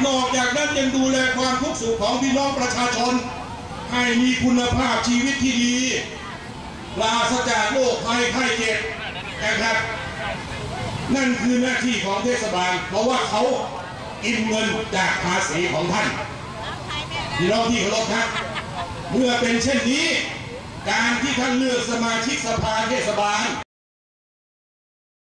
นอกจากนั้นยังดูแลความทุกข์สุขของพี่น้องประชาชนให้มีคุณภาพชีวิตที่ดีปราศจากโรคภัยไข้เจ็บนะครับนั่นคือหน้าที่ของเทศบาลเพราะว่าเขากินเงินจากภาษีของท่านพี่น้องที่เคารพครับเมื่อเป็นเช่นนี้การที่ท่านเลือกสมาชิกสภาเทศบาล